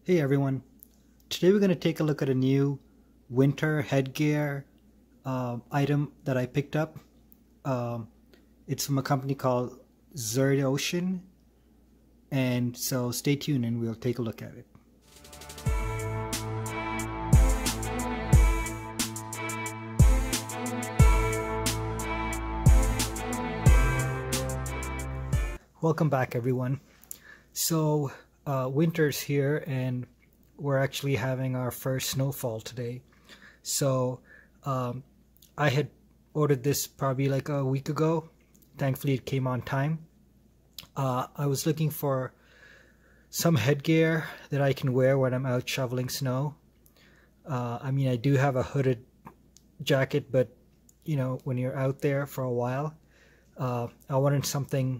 Hey everyone, today we're going to take a look at a new winter headgear item that I picked up. It's from a company called Zerd Ocean, and so stay tuned and we'll take a look at it. Welcome back everyone. So winter's here and we're actually having our first snowfall today. So I had ordered this probably like a week ago. Thankfully it came on time. I was looking for some headgear that I can wear when I'm out shoveling snow. I mean, I do have a hooded jacket, but you know, when you're out there for a while, I wanted something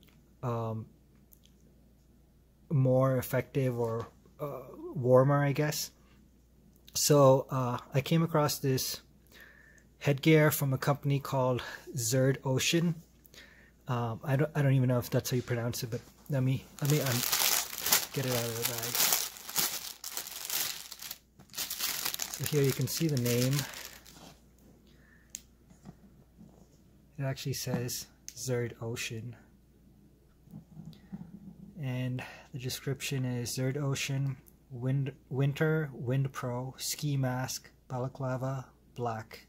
more effective or warmer, I guess. So I came across this headgear from a company called Zerd Ocean. I don't even know if that's how you pronounce it, but let me get it out of the bag. So here you can see the name. It actually says Zerd Ocean. And the description is Zerd Ocean Winter Wind Pro Ski Mask Balaclava Black.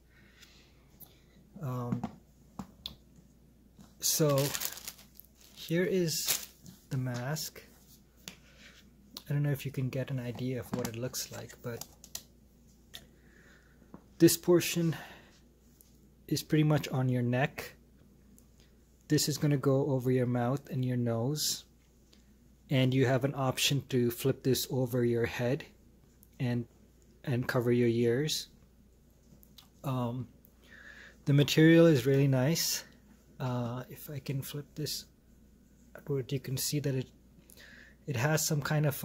So here is the mask. I don't know if you can get an idea of what it looks like, but this portion is pretty much on your neck. This is going to go over your mouth and your nose. And you have an option to flip this over your head and cover your ears. The material is really nice. If I can flip this upward, you can see that it has some kind of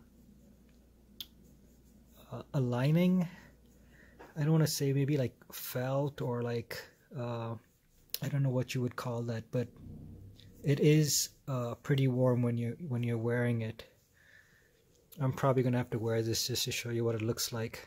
a lining. I don't want to say maybe like felt or like I don't know what you would call that, but it is pretty warm when you're wearing it. I'm probably gonna have to wear this just to show you what it looks like.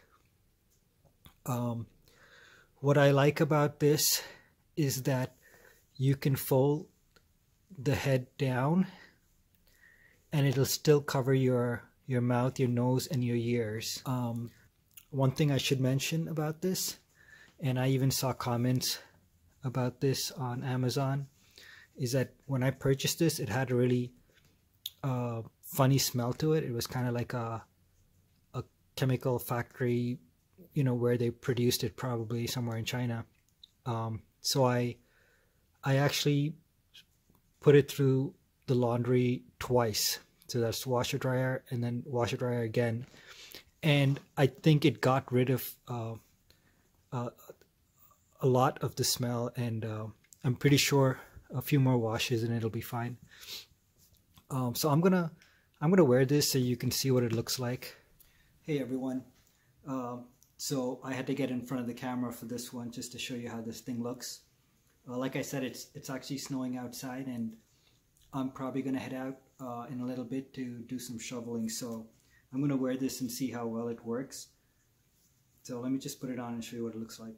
What I like about this is that you can fold the head down and it'll still cover your mouth, your nose, and your ears. One thing I should mention about this, and I even saw comments about this on Amazon, is that when I purchased this, it had a really funny smell to it. It was kind of like a chemical factory, you know, where they produced it, probably somewhere in China. So I actually put it through the laundry twice. So that's washer dryer and then washer dryer again. And I think it got rid of a lot of the smell, and I'm pretty sure a few more washes and it'll be fine. So I'm gonna wear this so you can see what it looks like. Hey everyone, so I had to get in front of the camera for this one just to show you how this thing looks. Like I said, it's actually snowing outside, and I'm probably gonna head out in a little bit to do some shoveling. So I'm gonna wear this and see how well it works. So let me just put it on and show you what it looks like.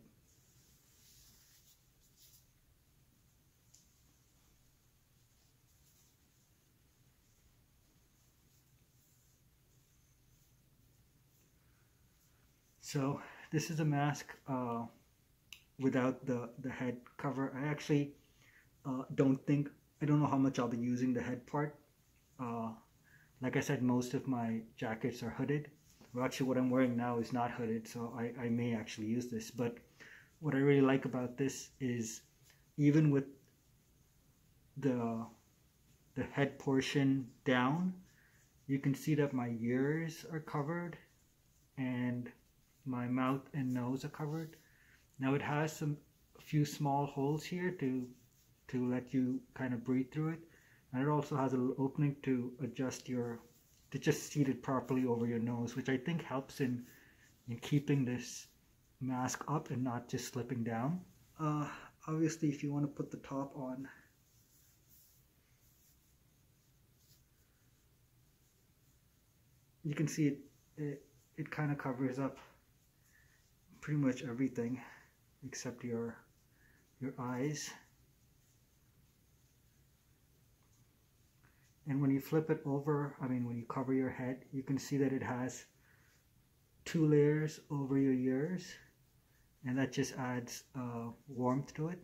So this is a mask without the head cover. I actually I don't know how much I'll be using the head part. Like I said, most of my jackets are hooded. Well, actually what I'm wearing now is not hooded, so I may actually use this. But what I really like about this is even with the head portion down, you can see that my ears are covered and my mouth and nose are covered. Now it has a few small holes here to let you kind of breathe through it, and it also has a little opening to adjust to just seat it properly over your nose, which I think helps in keeping this mask up and not just slipping down. Obviously, if you want to put the top on, you can see it kind of covers up pretty much everything except your eyes. And when you flip it over, I mean when you cover your head, you can see that it has 2 layers over your ears, and that just adds warmth to it.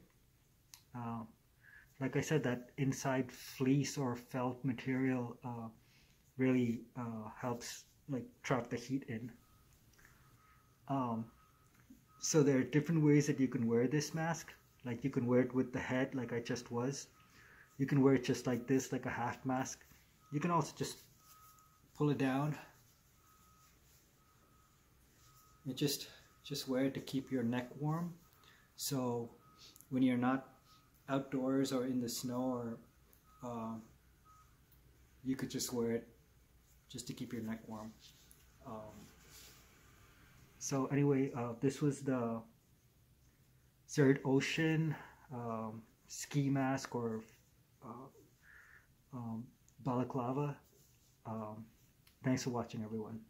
Like I said, that inside fleece or felt material really helps like trap the heat in. So there are different ways that you can wear this mask. Like you can wear it with the head like I just was. You can wear it just like this, like a half mask. You can also just pull it down and just wear it to keep your neck warm. So when you're not outdoors or in the snow, or you could just wear it just to keep your neck warm. So anyway, this was the Third Ocean ski mask, or balaclava. Thanks for watching, everyone.